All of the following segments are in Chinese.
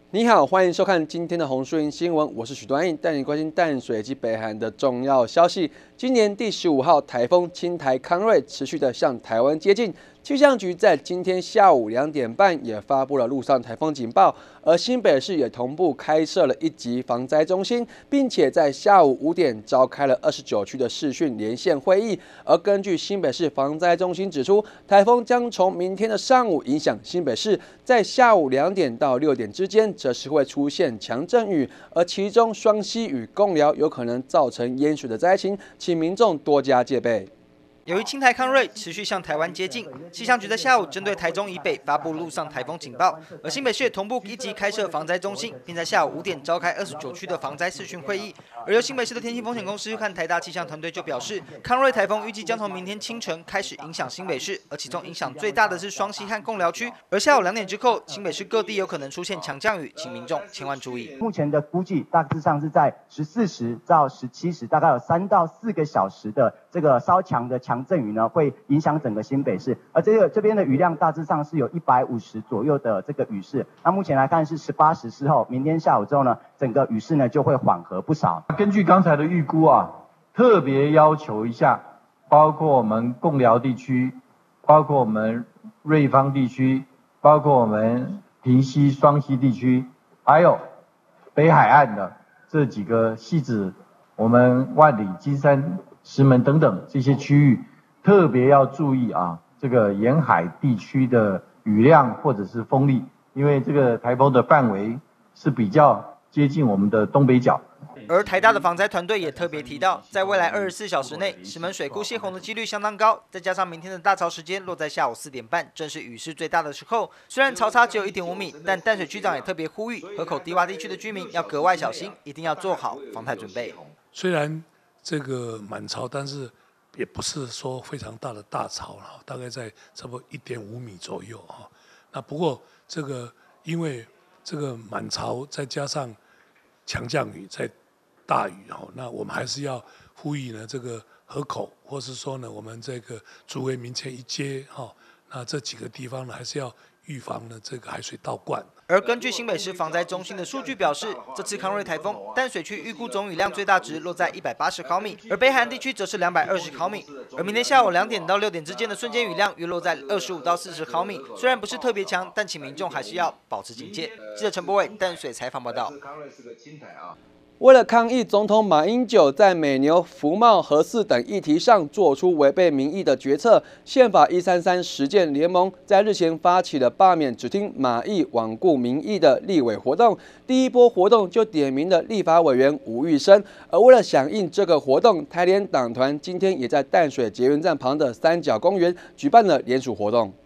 你好，欢迎收看今天的红树林新闻，我是许端义，带你关心淡水及北韩的重要消息。今年第15号台风轻台康瑞持续的向台湾接近，气象局在今天下午2点半也发布了陆上台风警报，而新北市也同步开设了1级防灾中心，并且在下午5点召开了29区的视讯连线会议。而根据新北市防灾中心指出，台风将从明天的上午影响新北市，在下午2点到6点之间，则是会出现强阵雨，而其中双溪与贡寮有可能造成淹水的灾情，请民众多加戒备。 由于轻台康瑞持续向台湾接近，气象局在下午针对台中以北发布陆上台风警报，而新北市也同步1级开设防灾中心，并在下午5点召开29区的防灾视讯会议。而由新北市的天气风险公司和台大气象团队就表示，康瑞台风预计将从明天清晨开始影响新北市，而其中影响最大的是双溪和贡寮区。而下午2点之后，新北市各地有可能出现强降雨，请民众千万注意。 目前的估计大致上是在14时到17时，大概有3到4个小时的这个稍强的强阵雨呢，会影响整个新北市。而这边的雨量大致上是有150左右的这个雨势。那目前来看是18时之后，明天下午之后呢，整个雨势呢就会缓和不少。 根据刚才的预估啊，特别要求一下，包括我们贡寮地区，包括我们瑞芳地区，包括我们平溪、双溪地区，还有北海岸的这几个汐止、我们万里、金山、石门等等这些区域，特别要注意啊，这个沿海地区的雨量或者是风力，因为这个台风的范围是比较接近我们的东北角。 而台大的防灾团队也特别提到，在未来24小时内，石门水库泄洪的几率相当高，再加上明天的大潮时间落在下午4点半，正是雨势最大的时候。虽然潮差只有1.5米，但淡水区长也特别呼吁河口低洼地区的居民要格外小心，一定要做好防台准备。 虽然这个满潮，但是也不是说非常大的大潮了，大概在差不多1.5米左右哈。那不过这个因为这个满潮再加上强降雨再大雨哈，那我们还是要呼吁呢，这个河口或是说呢，我们这个竹围民前一街哈，那这几个地方呢，还是要预防呢这个海水倒灌。 而根据新北市防灾中心的数据表示，这次康瑞台风淡水区预估总雨量最大值落在180毫米，而北海岸地区则是220毫米。而明天下午2点到6点之间的瞬间雨量约落在25到40毫米，虽然不是特别强，但请民众还是要保持警戒。记者陈柏伟淡水采访报道。 为了抗议总统马英九在美牛、服贸、核四等议题上做出违背民意的决策，宪法133实践联盟在日前发起了罢免只听马意、罔顾民意的立委活动。第一波活动就点名了立法委员吴玉生，而为了响应这个活动，台联党团今天也在淡水捷运站旁的三角公园举办了联署活动。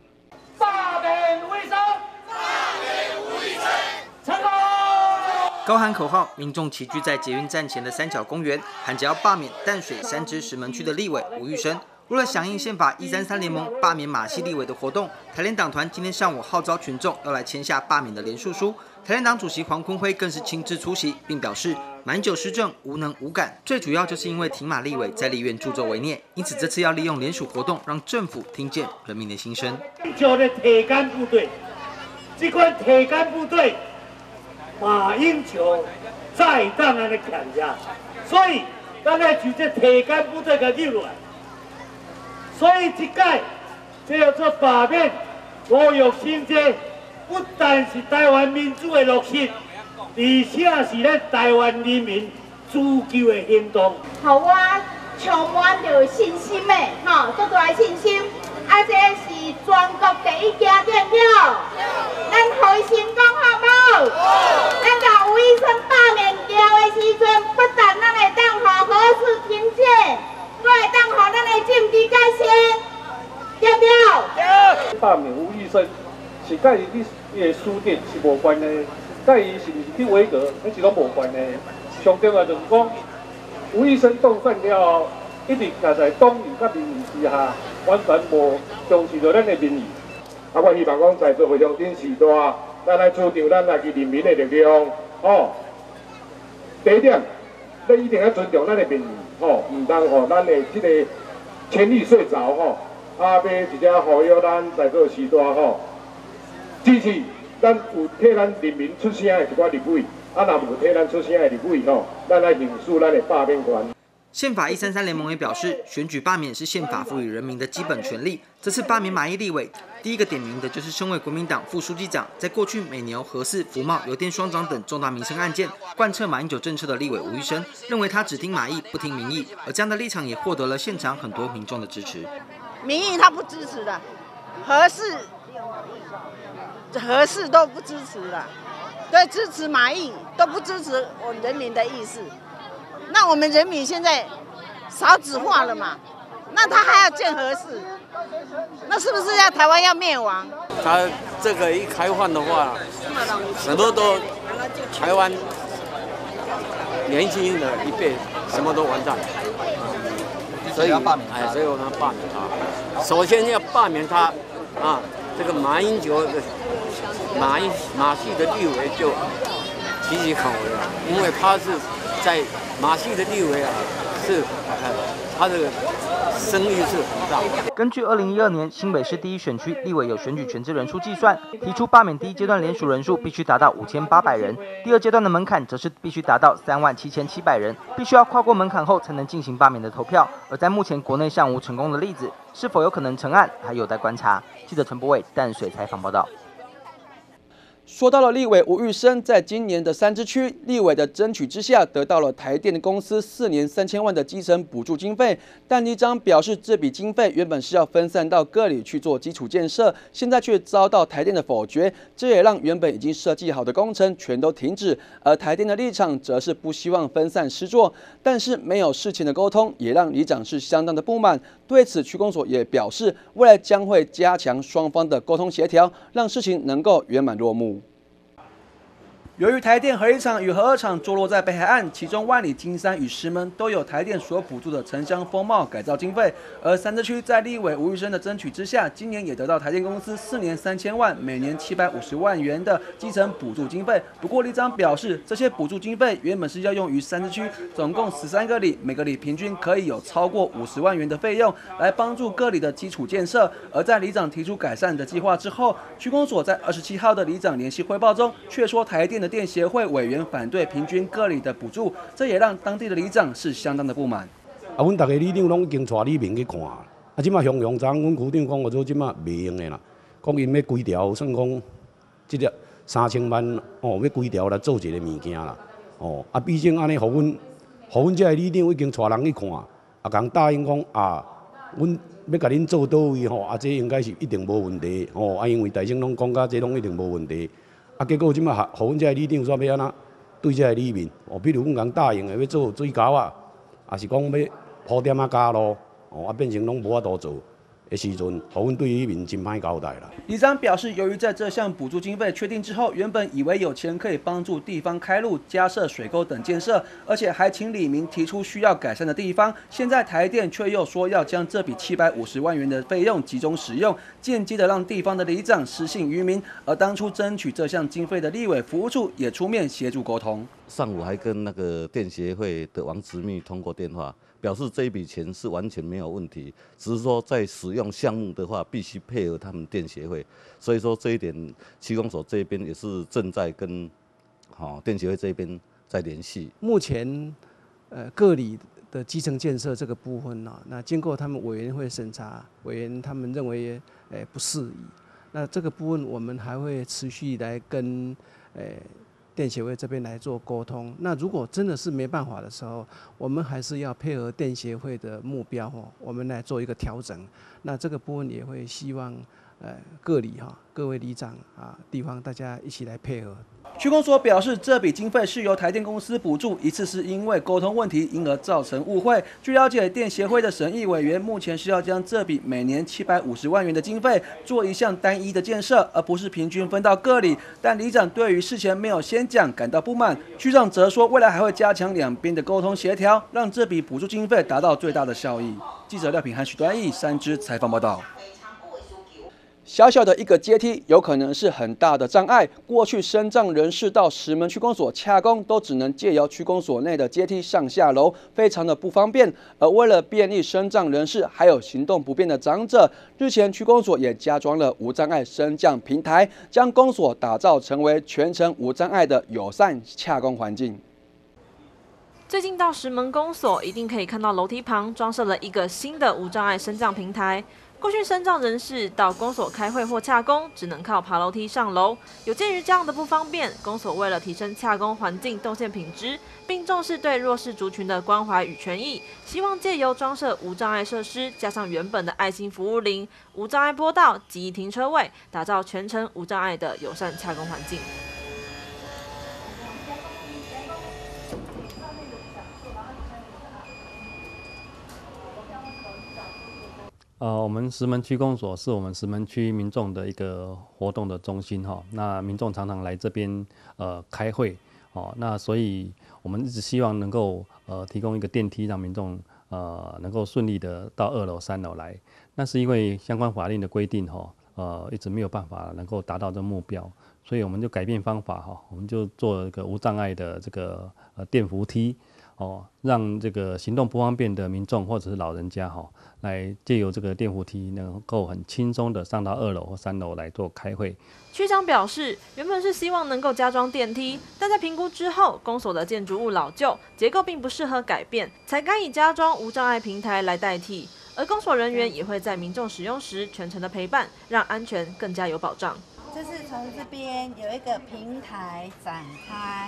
高喊口号，民众齐聚在捷运站前的三角公园，喊着要罢免淡水3支石门区的立委吴玉生。为了响应宪法133联盟罢免马系立委的活动，台联党团今天上午号召群众要来签下罢免的联署书。台联党主席黄坤辉更是亲自出席，并表示马英九施政无能无感，最主要就是因为挺马立委在立院助纣为虐，因此这次要利用联署活动，让政府听见人民的心声。 九的铁杆部队，这款铁杆部队。马英九再当然的强下，所以咱来就这铁杆部队给入来。所以这届这叫做罢免吴玉生这，不但是台湾民主的落实，而且是咱台湾人民自救的行动。 互我充满着信心的，足大的信心。啊，这是全国第1家电票，咱互伊成功好无？咱甲吴医生罢免掉的时阵，不但咱会当互核四停止，阁会当互咱的政治改善，对不对？ 罢免吴医生是甲伊的书店是无关的，甲伊是毋是去威格，那是拢无关的。上重要就是讲，吴医生当选了后，一直徛在党义甲民意之下。完全无重视到咱的民意，我希望讲在座会场顶时代，咱来主张咱来自人民的力量，第一点，咱一定要尊重咱的民意，唔通咱的这个权利睡着，要直接呼吁咱在座时代，支持咱有替咱人民出声的一寡立委，若无替咱出声的立委吼，咱来行使咱的罢免权。 宪法133联盟也表示，选举罢免是宪法赋予人民的基本权利。这次罢免马英立委，第一个点名的就是身为国民党副书记长，在过去美牛、核四、福茂、油电双涨等重大民生案件贯彻马英九政策的立委吴玉生，认为他只听马意不听民意，而这样的立场也获得了现场很多民众的支持。 民意他不支持的，核四都不支持的，对，支持马英都不支持我人民的意思。那我们人民现在少子化了嘛？那他还要建核四，那是不是要台湾要灭亡？ 他这个一开放的话，什么都台湾年轻的一辈什么都完蛋，所以要罢免他。所以我们罢免他。首先要罢免他啊，这个马英九的马系的立委就岌岌可危了，因为他是在马系的立委啊，是他的声誉是很大。 根据2012年新北市第一选区立委有选举全制人数计算，提出罢免第一阶段联署人数必须达到5800人，第二阶段的门槛则是必须达到37700人，必须要跨过门槛后才能进行罢免的投票。而在目前国内尚无成功的例子，是否有可能成案，还有待观察。记者陈柏伟淡水采访报道。 说到了立委吴玉生，在今年的3支区立委的争取之下，得到了台电公司4年3000万的基层补助经费，但里长表示，这笔经费原本是要分散到各里去做基础建设，现在却遭到台电的否决，这也让原本已经设计好的工程全都停止。而台电的立场则是不希望分散施作，但是没有事前的沟通，也让里长是相当的不满。对此，区公所也表示，未来将会加强双方的沟通协调，让事情能够圆满落幕。由于台电核一厂与核二厂坐落在北海岸，其中万里、金山与石门都有台电所补助的城乡风貌改造经费，而3支区在立委吴玉生的争取之下，今年也得到台电公司4年3000万，每年750万元的基层补助经费。不过里长表示，这些补助经费原本是要用于3支区，总共13个里，每个里平均可以有超过50万元的费用，来帮助各里的基础建设。而在里长提出改善的计划之后，区公所在27号的里长联席汇报中，却说台电的电协会委员反对平均各里的补助，这也让当地的里长是相当的不满。 阮大家里长拢已经带里面去看，即马乡长，阮区长讲，我做即马袂用的啦，讲因要规条，算讲即个3000万要规条来做一个物件啦，毕竟安尼，互阮这个里长已经带人去看，共答应讲阮要甲恁做倒位这应该是一定无问题，因为大众拢讲甲这拢一定无问题。结果即马，互阮遮个里长煞要安怎对遮个里面？比如阮共答应的要做水沟啊，也是讲要铺点加路，变成拢无法度做的时阵，互阮对里面真歹交代啦。 里长表示，由于在这项补助经费确定之后，原本以为有钱可以帮助地方开路、加设水沟等建设，而且还请里民提出需要改善的地方，现在台电却又说要将这笔750万元的费用集中使用，间接的让地方的里长失信于民。而当初争取这项经费的立委服务处也出面协助沟通。 上午还跟那个电协会的王执秘通过电话，表示这一笔钱是完全没有问题，只是说在使用项目的话，必须配合他们电协会。所以说这一点，区公所这边也是正在跟电协会这边在联系。 目前各里的基层建设这个部分那经过他们委员会审查，委员他们认为不适宜，那这个部分我们还会持续来跟电协会这边来做沟通。那如果真的是没办法的时候，我们还是要配合电协会的目标我们来做一个调整。那这个部分也会希望各里各位里长地方大家一起来配合。 区公所表示，这笔经费是由台电公司补助，一次是因为沟通问题，因而造成误会。据了解，电协会的审议委员目前是要将这笔每年750万元的经费做一项单一的建设，而不是平均分到各里。但里长对于事前没有先讲感到不满，区长则说，未来还会加强两边的沟通协调，让这笔补助经费达到最大的效益。记者廖品涵、许端义3支采访报道。 小小的一个阶梯，有可能是很大的障碍。过去身障人士到石门区公所洽公，都只能借由区公所内的阶梯上下楼，非常的不方便。而为了便利身障人士还有行动不便的长者，日前区公所也加装了无障碍升降平台，将公所打造成为全程无障碍的友善洽公环境。 最近到石门公所，一定可以看到楼梯旁装设了一个新的无障碍升降平台。过去身障人士到公所开会或洽公，只能靠爬楼梯上楼。有鉴于这样的不方便，公所为了提升洽公环境动线品质，并重视对弱势族群的关怀与权益，希望借由装设无障碍设施，加上原本的爱心服务铃、无障碍坡道及停车位，打造全程无障碍的友善洽公环境。 我们石门区公所是我们石门区民众的一个活动的中心哈。那民众常常来这边开会哦，那所以我们一直希望能够提供一个电梯，让民众能够顺利的到2楼、3楼来。那是因为相关法令的规定哈，一直没有办法能够达到这目标，所以我们就改变方法哈，我们就做一个无障碍的这个电扶梯。让这个行动不方便的民众或者是老人家来借由这个电扶梯，能够很轻松的上到2楼或3楼来做开会。 区长表示，原本是希望能够加装电梯，但在评估之后，公所的建筑物老旧，结构并不适合改变，才该以加装无障碍平台来代替。而公所人员也会在民众使用时全程的陪伴，让安全更加有保障。 这是从这边有一个平台展开。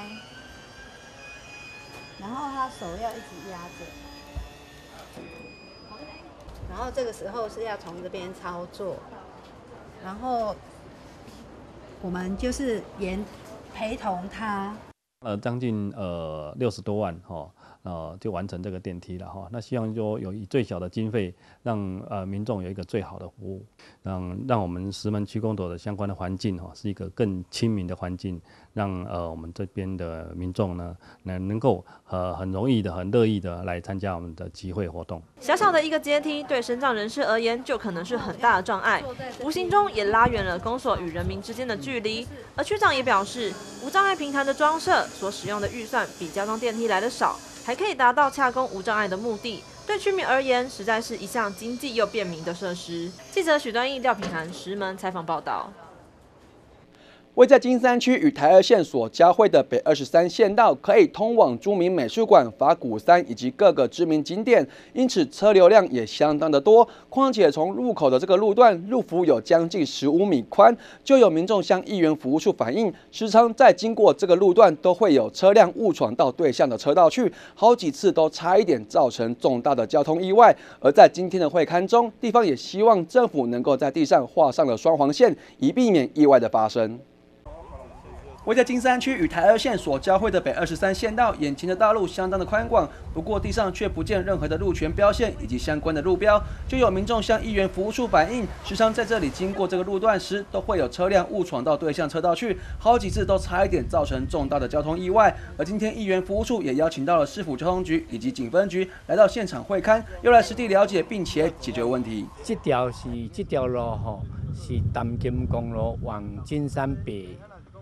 然后他手要一直压着，然后这个时候是要从这边操作，然后我们就是陪同他。 将近60多万就完成这个电梯了哈。那希望就有以最小的经费，让民众有一个最好的服务，让我们石门区公所的相关的环境是一个更亲民的环境，让我们这边的民众呢能够很容易的、很乐意的来参加我们的集会活动。 小小的一个阶梯，对身障人士而言就可能是很大的障碍，无形中也拉远了公所与人民之间的距离。而区长也表示，无障碍平台的装设所使用的预算比加装电梯来的少，还可以达到洽公无障碍的目的。对居民而言，实在是一项经济又便民的设施。记者许端义、廖品涵石门采访报道。 位在金山区与台2线所交汇的北23线道，可以通往著名美术馆、法鼓山以及各个知名景点，因此车流量也相当的多。况且从入口的这个路段，路幅有将近15米宽，就有民众向议员服务处反映，时常在经过这个路段，都会有车辆误闯到对向的车道去，好几次都差一点造成重大的交通意外。而在今天的会勘中，地方也希望政府能够在地上画上了双黄线，以避免意外的发生。位在金山区与台2线所交汇的北23线道，眼前的道路相当的宽广，不过地上却不见任何的路权标线以及相关的路标，就有民众向议员服务处反映，时常在这里经过这个路段时，都会有车辆误闯到对向车道去，好几次都差一点造成重大的交通意外。而今天议员服务处也邀请到了市府交通局以及警分局来到现场会勘，又来实地了解并且解决问题。 这条路是淡金公路往金山北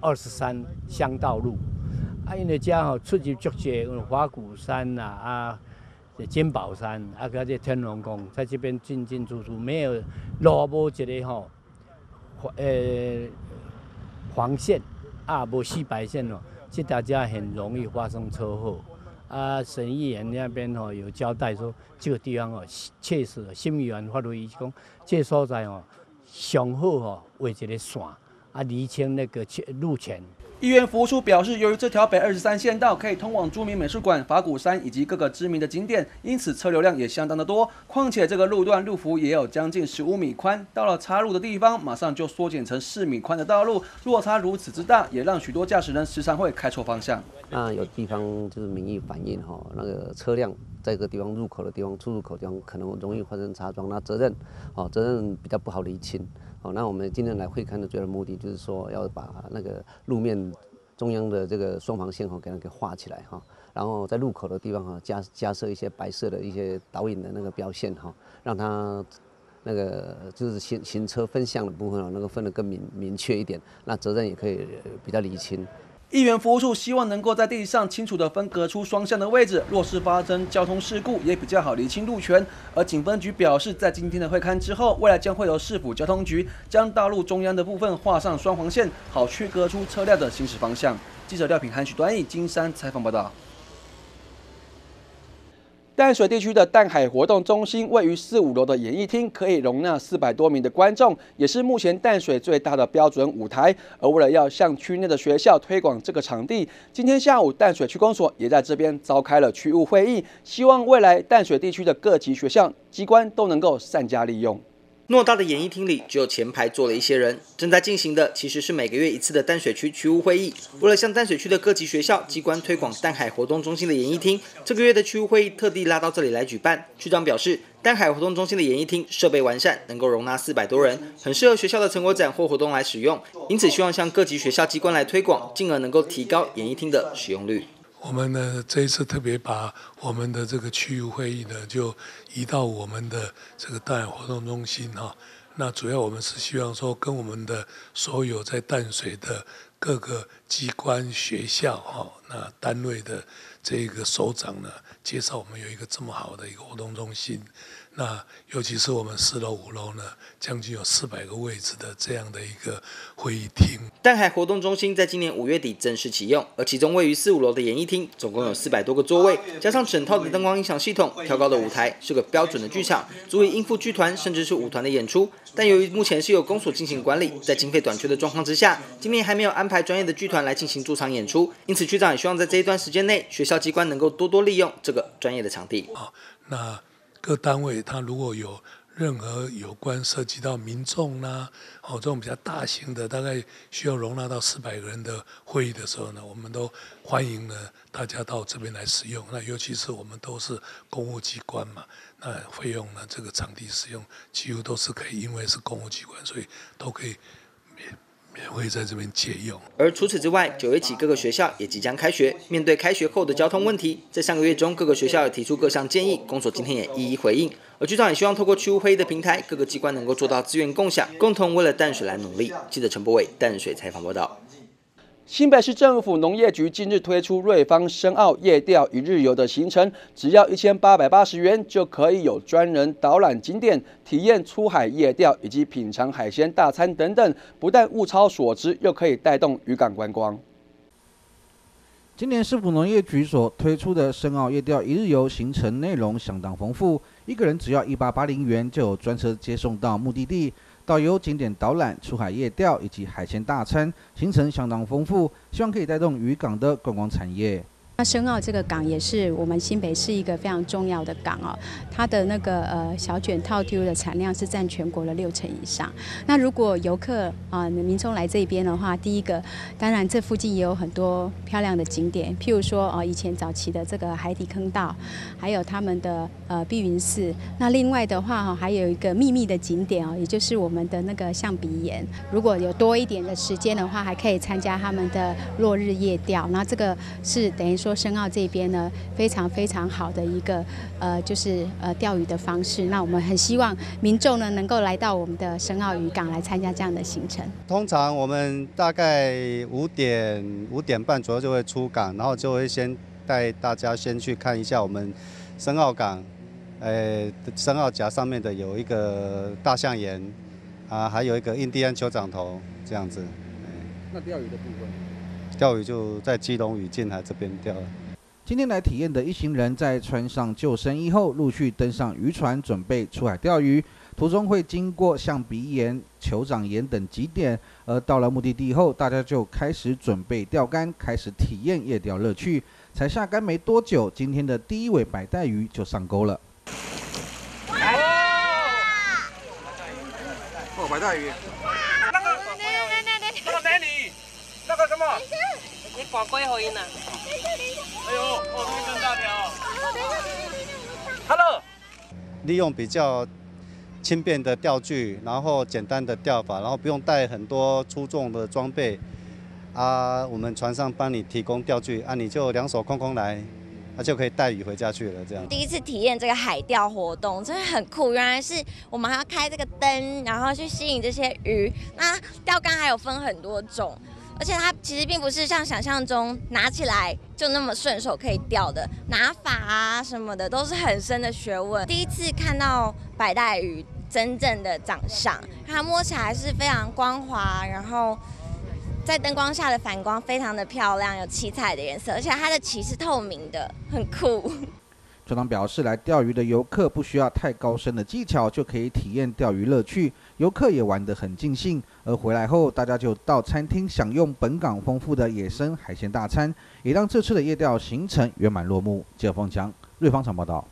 23乡道路，因为遮出入足济，花鼓山金宝山，个这天龙宫，在这边进进出出，没有路无一个黄线无4白线这大家很容易发生车祸。沈议员那边有交代说，这个地方确实新议员发落意讲，这个所在上好画一个线。厘清那个路权。 议员服务处表示，由于这条北23线道可以通往著名美术馆、法鼓山以及各个知名的景点，因此车流量也相当的多。况且这个路段路幅也有将近15米宽，到了岔路的地方，马上就缩减成4米宽的道路，落差如此之大，也让许多驾驶人时常会开错方向。 那有地方就是民意反映那个车辆在这个地方入口的地方、出入口的地方可能容易发生擦撞，那责任比较不好厘清。那我们今天来会勘的主要目的就是说，要把那个路面中央的这个双黄线给它给画起来然后在路口的地方加设一些白色的一些导引的那个标线让它那个就是行车分项的部分能够分得更明确一点，那责任也可以比较厘清。 议员服务处希望能够在地上清楚地分隔出双向的位置，若是发生交通事故，也比较好厘清路权。而警分局表示，在今天的会勘之后，未来将会由市府交通局将道路中央的部分画上双黄线，好区隔出车辆的行驶方向。记者廖品涵、许端义金山采访报道。淡水地区的淡海活动中心位于4、5楼的演艺厅，可以容纳400多名的观众，也是目前淡水最大的标准舞台。而为了要向区内的学校推广这个场地，今天下午淡水区公所也在这边召开了区务会议，希望未来淡水地区的各级学校机关都能够善加利用。 偌大的演艺厅里，只有前排坐了一些人。正在进行的其实是每个月一次的淡水区区务会议。为了向淡水区的各级学校机关推广淡海活动中心的演艺厅，这个月的区务会议特地拉到这里来举办。区长表示，淡海活动中心的演艺厅设备完善，能够容纳400多人，很适合学校的成果展或活动来使用。因此，希望向各级学校机关来推广，进而能够提高演艺厅的使用率。 我们呢这一次特别把我们的这个区域会议呢，就移到我们的这个淡海活动中心哈。那主要我们是希望说，跟我们的所有在淡水的各个机关、学校哈，那单位的这个首长呢，介绍我们有一个这么好的一个活动中心。那尤其是我们4楼、5楼呢，将近有400个位置的这样的一个会议厅。 淡海活动中心在今年5月底正式启用，而其中位于4、5楼的演艺厅，总共有400多个座位，加上整套的灯光音响系统、挑高的舞台，是个标准的剧场，足以应付剧团甚至是舞团的演出。但由于目前是由公所进行管理，在经费短缺的状况之下，今年还没有安排专业的剧团来进行驻场演出，因此区长也希望在这一段时间内，学校机关能够多利用这个专业的场地。 那各单位它如果有任何有关涉及到民众啦，这种比较大型的，大概需要容纳到400个人的会议的时候呢，我们都欢迎呢大家到这边来使用。那尤其是我们都是公务机关嘛，那费用呢这个场地使用几乎都是可以，因为是公务机关，所以都可以免费在这边借用。 而除此之外，9月起各个学校也即将开学，面对开学后的交通问题，在上个月中各个学校也提出各项建议，公所今天也一一回应。而局长也希望透过区务会议的平台，各个机关能够做到资源共享，共同为了淡水来努力。记者陈柏伟淡水采访报道。 新北市政府农业局近日推出瑞芳深澳夜钓一日游的行程，只要1880元就可以有专人导览景点、体验出海夜钓以及品尝海鲜大餐等等，不但物超所值，又可以带动渔港观光。 今年市府农业局所推出的深澳夜钓一日游行程内容相当丰富，一个人只要1880元就有专车接送到目的地。导游、景点导览、出海夜钓以及海鲜大餐，行程相当丰富，希望可以带动渔港的观光产业。 那深澳这个港也是我们新北市一个非常重要的港哦，它的那个小卷套 Q 的产量是占全国的60%以上。那如果游客民众来这边的话，第一个当然这附近也有很多漂亮的景点，譬如说以前早期的这个海底坑道，还有他们的碧云寺。那另外的话还有一个秘密的景点哦，也就是我们的那个象鼻岩。如果有多一点的时间的话，还可以参加他们的落日夜钓。那这个是等于说深澳这边呢非常非常好的一个就是钓鱼的方式。那我们很希望民众呢能够来到我们的深澳渔港来参加这样的行程。 通常我们大概5点半左右就会出港，然后就会先带大家先去看一下我们深澳港，深澳甲上面的有一个大象岩啊，还有一个印第安酋长头这样子。 那钓鱼的部分？ 钓鱼就在基隆屿近海这边钓。 今天来体验的一行人在穿上救生衣后，陆续登上渔船，准备出海钓鱼。途中会经过象鼻岩、酋长岩等景点，而到了目的地后，大家就开始准备钓竿，开始体验夜钓乐趣。才下竿没多久，今天的第一尾白带鱼就上钩了。 哦，白带鱼。那个什么？你挂龟好音呐？哎呦，哦，这更大条。Hello。 利用比较轻便的钓具，然后简单的钓法，然后不用带很多粗重的装备啊。我们船上帮你提供钓具啊，你就2手空空来， 就可以带鱼回家去了。这样。 第一次体验这个海钓活动，真的很酷。原来是我们还要开这个灯，然后去吸引这些鱼。那钓竿还有分很多种。而且它其实并不是像想象中拿起来就那么顺手可以钓的，拿法啊什么的都是很深的学问。第一次看到白带鱼真正的长相，它摸起来是非常光滑，然后在灯光下的反光非常的漂亮，有七彩的颜色，而且它的鳍是透明的，很酷。 船长表示，来钓鱼的游客不需要太高深的技巧就可以体验钓鱼乐趣，游客也玩得很尽兴。而回来后，大家就到餐厅享用本港丰富的野生海鲜大餐，也让这次的夜钓行程圆满落幕。记者凤强、瑞芳场报道。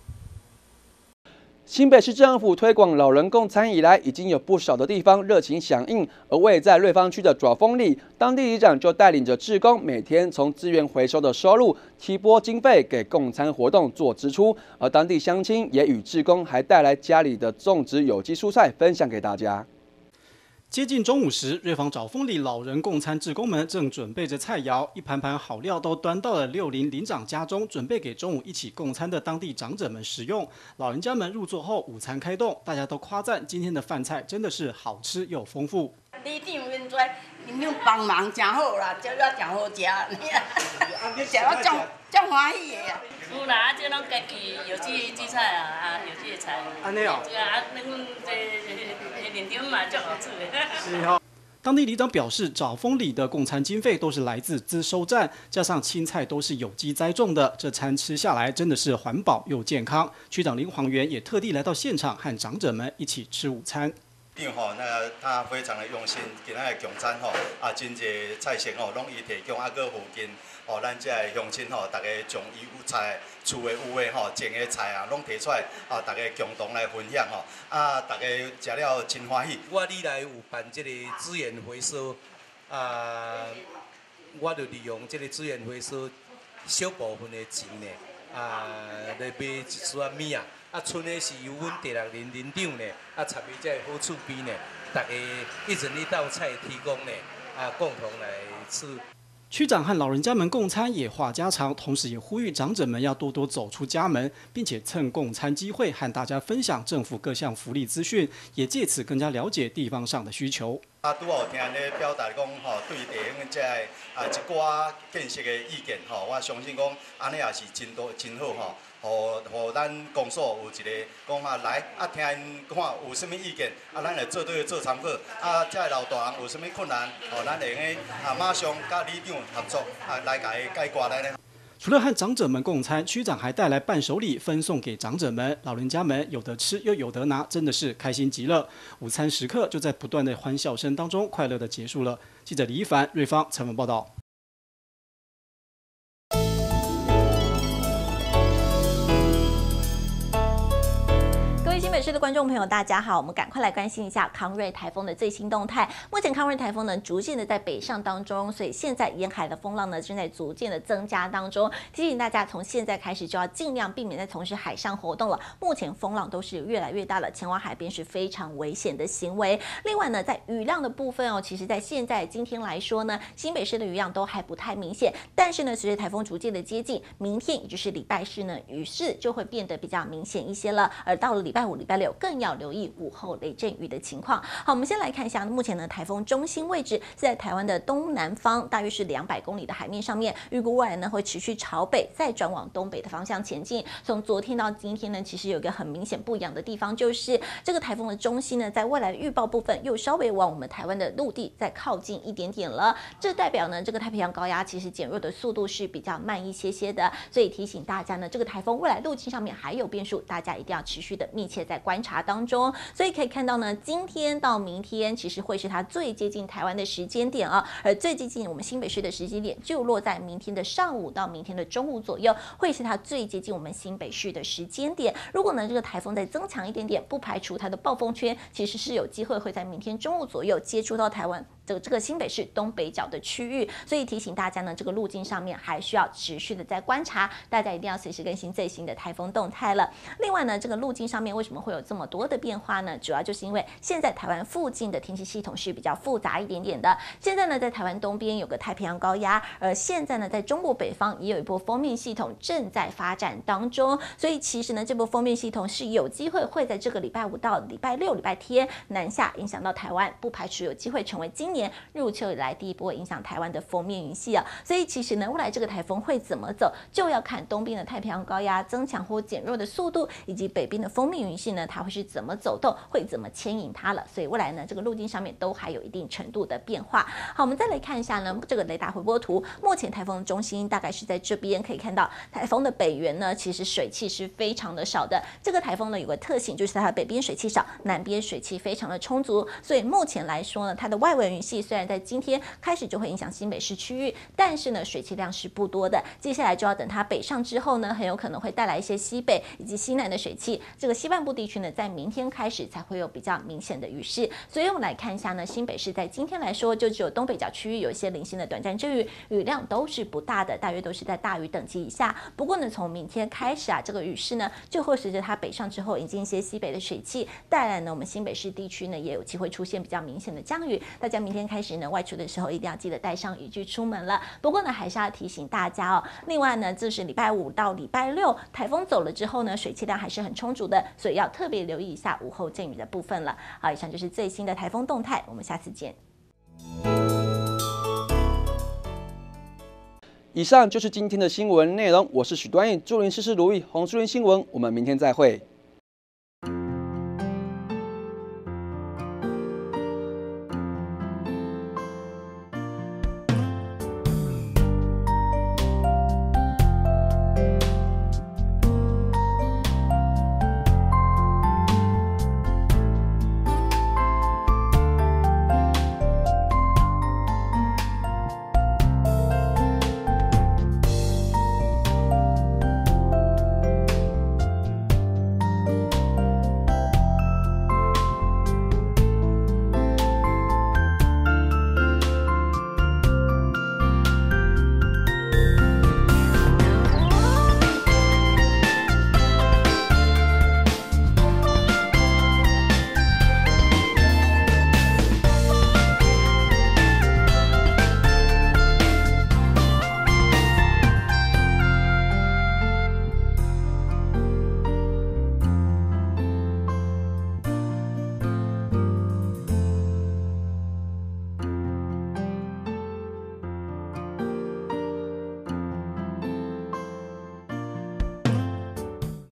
新北市政府推广老人共餐以来，已经有不少的地方热情响应。而位在瑞芳区的爪峰里，当地里长就带领着志工，每天从资源回收的收入提拨经费给共餐活动做支出。而当地乡亲也与志工还带来家里的种植有机蔬菜分享给大家。 接近中午时，瑞芳爪峰里老人共餐志工们正准备着菜肴，一盘盘好料都端到了60里长家中，准备给中午一起共餐的当地长者们食用。老人家们入座后，午餐开动，大家都夸赞今天的饭菜真的是好吃又丰富。 里长因做，因种帮忙真好啦，食了真好食，食了真欢喜的啊。 有啦，这拢家己有机蔬菜啊，有机的菜。 安尼哦。 对啊，恁这连长嘛就好吃的。 是哦。当地里长表示，爪峰里的共餐经费都是来自资收站，加上青菜都是有机栽种的，这餐吃下来真的是环保又健康。区长林黄元也特地来到现场，和长者们一起吃午餐。 那他非常的用心，今仔的共餐真侪菜色拢伊提供，搁附近咱这的乡亲大家将伊有菜厝的有的种的菜拢提出来大家共同来分享大家食了真欢喜。 我历来有办这个资源回收我就利用这个资源回收小部分的钱呢来买一撮米剩的是由阮第6林林长呢参与这好厝边呢，大家一人一道菜提供呢共同来吃。 区长和老人家们共餐也话家常，同时也呼吁长者们要多多走出家门，并且趁共餐机会和大家分享政府各项福利资讯，也借此更加了解地方上的需求。拄好听咧表达讲对地方这一寡建设的意见我相信讲安尼也是真好互咱公所有一个讲来听因看有啥物意见咱来做对做参考这老大人有啥物困难咱会用马上甲里长合作来甲伊解决咧。 除了和长者们共餐，区长还带来伴手礼分送给长者们，老人家们有得吃又有得拿，真的是开心极了。午餐时刻就在不断的欢笑声当中快乐的结束了。记者李一凡、瑞芳采访报道。 新北市的观众朋友，大家好，我们赶快来关心一下康瑞台风的最新动态。目前康瑞台风呢，逐渐的在北上当中，所以现在沿海的风浪呢，正在逐渐的增加当中。提醒大家，从现在开始就要尽量避免再从事海上活动了。目前风浪都是越来越大了，前往海边是非常危险的行为。另外呢，在雨量的部分其实在现在今天来说呢，新北市的雨量都还不太明显，但是呢，随着台风逐渐的接近，明天也就是礼拜四呢，雨势就会变得比较明显一些了。而到了礼拜5、礼拜6更要留意午后雷阵雨的情况。好，我们先来看一下，目前呢，台风中心位置是在台湾的东南方，大约是200公里的海面上面。预估未来呢会持续朝北，再转往东北的方向前进。从昨天到今天呢，其实有一个很明显不一样的地方，就是这个台风的中心呢，在未来的预报部分又稍微往我们台湾的陆地再靠近一点点了。这代表呢，这个太平洋高压其实减弱的速度是比较慢一些的，所以提醒大家呢，这个台风未来路径上面还有变数，大家一定要持续的密切在观察当中。所以可以看到呢，今天到明天其实会是它最接近台湾的时间点而最接近我们新北市的时间点就落在明天的上午到明天的中午左右，会是它最接近我们新北市的时间点。如果呢这个台风再增强一点点，不排除它的暴风圈其实是有机会会在明天中午左右接触到台湾这个新北市东北角的区域，所以提醒大家呢，这个路径上面还需要持续的在观察，大家一定要随时更新最新的台风动态了。另外呢，这个路径上面为什么会有这么多的变化呢？主要就是因为现在台湾附近的天气系统是比较复杂一点点的。现在呢，在台湾东边有个太平洋高压，而现在呢，在中国北方也有一波锋面系统正在发展当中，所以其实呢，这波锋面系统是有机会会在这个礼拜5到礼拜6、礼拜天南下，影响到台湾，不排除有机会成为今年入秋以来第一波影响台湾的锋面云系啊。所以其实呢，未来这个台风会怎么走，就要看东边的太平洋高压增强或减弱的速度，以及北边的锋面云系呢，它会是怎么走动，会怎么牵引它了。所以未来呢，这个路径上面都还有一定程度的变化。好，我们再来看一下呢，这个雷达回波图，目前台风的中心大概是在这边，可以看到台风的北缘呢，其实水汽是非常的少的。这个台风呢有个特性，就是它北边水汽少，南边水汽非常的充足，所以目前来说呢，它的外围云系虽然在今天开始就会影响新北市区域，但是呢水汽量是不多的。接下来就要等它北上之后呢，很有可能会带来一些西北以及西南的水汽。这个西半部地区呢，在明天开始才会有比较明显的雨势。所以我们来看一下呢，新北市在今天来说，就只有东北角区域有一些零星的短暂阵雨，雨量都是不大的，大约都是在大雨等级以下。不过呢，从明天开始啊，这个雨势呢就会随着它北上之后引进一些西北的水汽，带来呢我们新北市地区呢也有机会出现比较明显的降雨。大家明天开始呢外出的时候一定要记得带上雨具出门了。不过呢还是要提醒大家哦，另外呢就是礼拜5到礼拜6台风走了之后呢，水汽量还是很充足的，所以要特别留意一下午后阵雨的部分了。好，以上就是最新的台风动态，我们下次见。 以上就是今天的新闻内容，我是许端义，祝您事事如意，红树林新闻，我们明天再会。